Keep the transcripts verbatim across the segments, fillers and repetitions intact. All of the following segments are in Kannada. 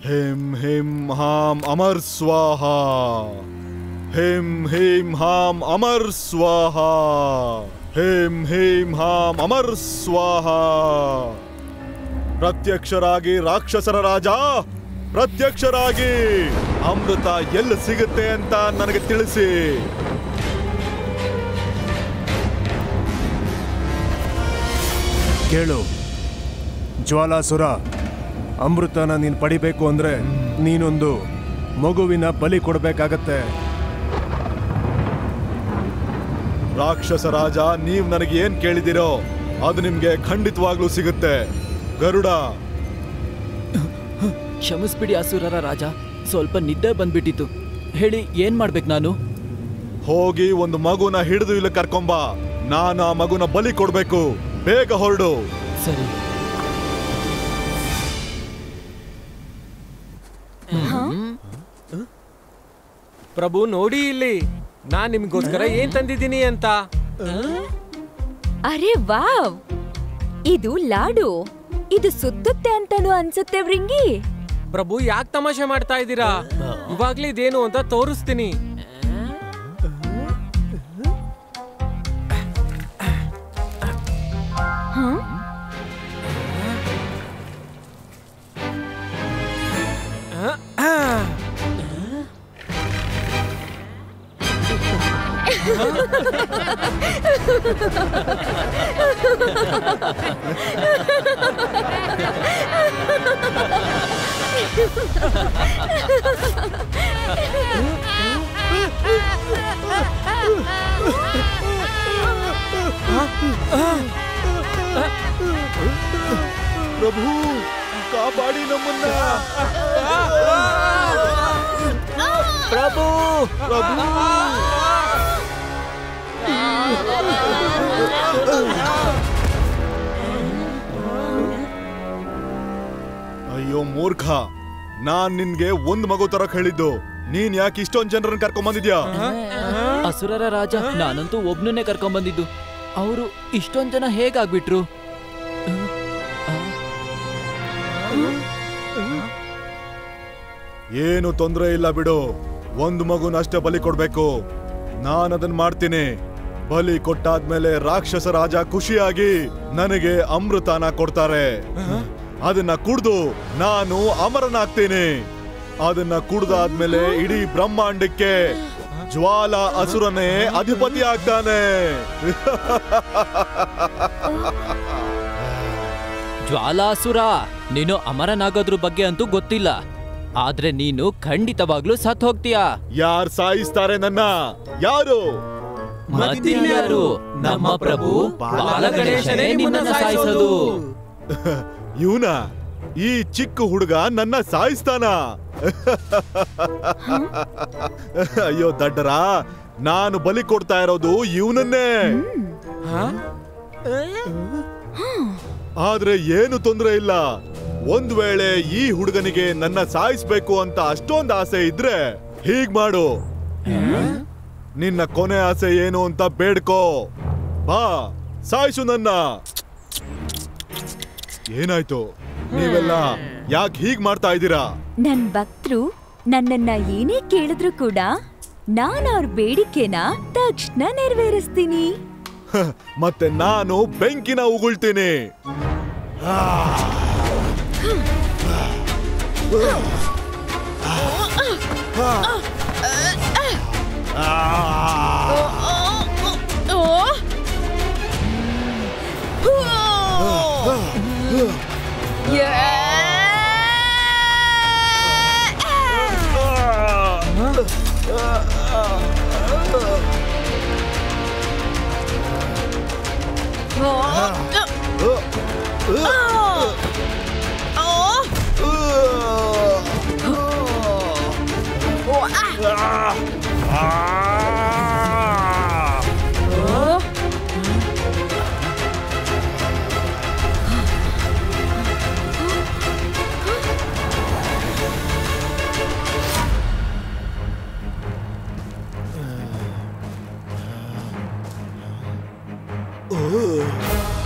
हिम हिम हाम अमर स्वाहा हिम हिम हाम अमर स्वाहा हिम हिम हाम अमर स्वाहा ಪ್ರತ್ಯಕ್ಷರಾಗಿ ರಾಕ್ಷಸರ ರಾಜ ಪ್ರತ್ಯಕ್ಷರಾಗಿ ಅಮೃತ ಎಲ್ಲಿ ಸಿಗುತ್ತೆ ಅಂತ ನನಗೆ ತಿಳಿಸಿ. ಕೇಳು ಜ್ವಾಲಾಸುರ, ಅಮೃತನ ನೀನು ಪಡಿಬೇಕು ಅಂದ್ರೆ ನೀನೊಂದು ಮಗುವಿನ ಬಲಿ ಕೊಡಬೇಕಾಗತ್ತೆ. ರಾಕ್ಷಸ ರಾಜ, ನೀವು ನನಗೆ ಏನ್ ಕೇಳಿದಿರೋ ಅದು ನಿಮ್ಗೆ ಖಂಡಿತವಾಗ್ಲೂ ಸಿಗುತ್ತೆ. ಗರುಡ, ಕ್ಷಮಿಸ್ಬಿಡಿ ಅಸುರರ ರಾಜ, ಸ್ವಲ್ಪ ನಿದ್ದೆ ಬಂದ್ಬಿಟ್ಟಿತ್ತು. ಹೇಳಿ ಏನ್ ಮಾಡ್ಬೇಕು ನಾನು? ಹೋಗಿ ಒಂದು ಮಗುನ ಹಿಡಿದು ಇಲ್ಲಿ ಕರ್ಕೊಂಬ. ನಾನು ಆ ಮಗುನ ಬಲಿ ಕೊಡ್ಬೇಕು. ಬೇಗ ಹೊರಡು. ಸರಿ. ಪ್ರಭು ನೋಡಿ ಇಲ್ಲಿ, ನಾನ್ ನಿಮ್ಗೋಸ್ಕರ ಏನ್ ತಂದಿದ್ದೀನಿ ಅಂತ. ಅರೆ ವಾವ್, ಇದು ಲಾಡು. ಇದು ಸುತ್ತುತ್ತೆ ಅಂತಾನು ಅನ್ಸುತ್ತೆ ವ್ರಿಂಗಿ. ಪ್ರಭು ಯಾಕೆ ತಮಾಷೆ ಮಾಡ್ತಾ ಇದ್ದೀರಾ? ಇವಾಗ್ಲೇ ಇದೇನು ಅಂತ ತೋರಿಸ್ತೀನಿ. ಪ್ರಭು, ಕಾಪಾಡಿ ನಮ್ಮನ್ನ. ಪ್ರಭು ಪ್ರಭು ಅಯ್ಯೋ ಮೂರ್ಖ, ನಾನ್ ನಿನ್ಗೆ ಒಂದ್ ಮಗು ತರಕ್ ಹೇಳಿದ್ದು. ನೀನ್ ಯಾಕೆ ಇಷ್ಟೊಂದ್ ಜನರನ್ನ ಕರ್ಕೊಂಡ್ ಬಂದಿದ್ಯಾ? ಅಸುರರ ರಾಜ, ನಾನಂತೂ ಒಬ್ನನ್ನೇ ಕರ್ಕೊಂಡ್ ಬಂದಿದ್ದು. ಅವರು ಇಷ್ಟೊಂದ್ ಜನ ಹೇಗಾಗ್ಬಿಟ್ರು? ಏನು ತೊಂದ್ರೆ ಇಲ್ಲ ಬಿಡು. ಒಂದು ಮಗುನ ಅಷ್ಟೇ ಬಲಿ ಕೊಡ್ಬೇಕು. ನಾನು ಅದನ್ನ ಮಾಡ್ತೀನಿ. ಬಲಿ ಕೊಟ್ಟಾದ್ಮೇಲೆ ರಾಕ್ಷಸ ರಾಜ ಖುಷಿಯಾಗಿ ನನಗೆ ಅಮೃತನ ಕೊಡ್ತಾರೆ. ಅದನ್ನ ಕುಡ್ದು ನಾನು ಅಮರನಾಗ್ತೀನಿ. ಅದನ್ನ ಕುಡ್ದಾದ್ಮೇಲೆ ಇಡೀ ಬ್ರಹ್ಮಾಂಡಕ್ಕೆ ಜ್ವಾಲ ಅಸುರನೇ ಅಧಿಪತಿ ಆಗ್ತಾನೆ. ಜ್ವಾಲಾಸುರ, ನೀನು ಅಮರನಾಗೋದ್ರ ಬಗ್ಗೆ ಅಂತೂ ಗೊತ್ತಿಲ್ಲ, ಆದ್ರೆ ನೀನು ಖಂಡಿತವಾಗ್ಲೂ ಸತ್ ಹೋಗ್ತೀಯಾ. ಯಾರು ಸಾಯಿಸ್ತಾರೆ ನನ್ನ? ಯಾರು? ಮತ್ತಿನ್ಯಾರು? ನಮ್ಮ ಪ್ರಭು ಬಾಲ ಗಣೇಶನೇ ನಿನ್ನನ್ನ ಸಾಯಿಸೋದು. ಇವನ ಈ ಚಿಕ್ಕ ಹುಡುಗ ನನ್ನ ಸಾಯಿಸ್ತಾನ? ಅಯ್ಯೋ ದಡ್ಡರ, ನಾನು ಬಲಿ ಕೊಡ್ತಾ ಇರೋದು ಇವನನ್ನೇ. ಆದ್ರೆ ಏನು ತೊಂದ್ರೆ ಇಲ್ಲ. ಒಂದ್ ವೇಳೆ ಈ ಹುಡುಗನಿಗೆ ನನ್ನ ಸಾಯಿಸ್ಬೇಕು ಅಂತ ಅಷ್ಟೊಂದು ಆಸೆ ಇದ್ರೆ ಹೀಗ್ ಮಾಡು. ನಿನ್ನ ಕೊನೆ ಆಸೆ ಏನು ಅಂತ ಬೇಡ್ಕೋ. ಬಾ, ಸಾಯಿಸು ನನ್ನ. ಏನಾಯ್ತು? ನೀವೆಲ್ಲ ಯಾಕೆ ಹೀಗ್ ಮಾಡ್ತಾ ಇದ್ದೀರಾ? ನನ್ ಭಕ್ತರು ನನ್ನನ್ನ ಏನೇ ಕೇಳಿದ್ರು ಕೂಡ ನಾನು ಅವ್ರ ಬೇಡಿಕೆನ ತಕ್ಷಣ ನೆರವೇರಿಸ್ತೀನಿ. ಮತ್ತೆ ನಾನು ಬೆಂಕಿನ ಉಗುಳ್ತೀನಿ.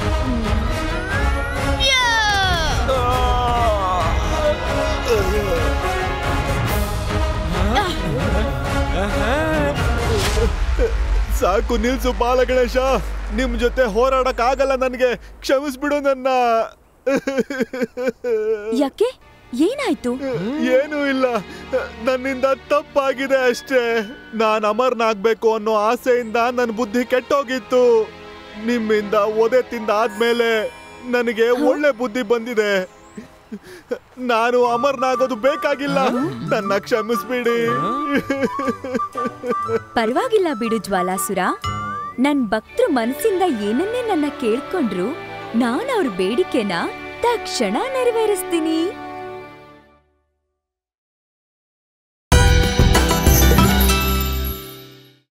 Yeah! ಸಾಕು ನಿಲ್ಸು ಬಾಲ ಗಣೇಶ, ನಿಮ್ ಜೊತೆ ಹೋರಾಡಕ್ ಆಗಲ್ಲ ನನ್ಗೆ, ಕ್ಷಮಿಸ್ಬಿಡು ನನ್ನ. ಯಾಕೆ, ಏನಾಯ್ತು? ಏನೂ ಇಲ್ಲ, ನನ್ನಿಂದ ತಪ್ಪಾಗಿದೆ ಅಷ್ಟೇ. ನಾನ್ ಅಮರ್ನಾಗ್ಬೇಕು ಅನ್ನೋ ಆಸೆಯಿಂದ ನನ್ ಬುದ್ಧಿ ಕೆಟ್ಟೋಗಿತ್ತು. ನಿಮ್ಮಿಂದ ಒದೆ ತಿಂದಾದ್ಮೇಲೆ ನನಗೆ ಒಳ್ಳೆ ಬುದ್ಧಿ ಬಂದಿದೆ. ನಾನು ಅಮರ್ನಾಗೋದು ಬೇಕಾಗಿಲ್ಲ, ನನ್ನ ಕ್ಷಮಿಸ್ಬಿಡಿ. ಪರವಾಗಿಲ್ಲ ಬಿಡು ಜ್ವಾಲಾಸುರ. ನನ್ ಭಕ್ತರು ಮನಸ್ಸಿಂದ ಏನನ್ನೇ ನನ್ನ ಕೇಳ್ಕೊಂಡ್ರು, ನಾನ್ ಅವ್ರ ಬೇಡಿಕೆನ ತಕ್ಷಣ ನೆರವೇರಿಸ್ತೀನಿ.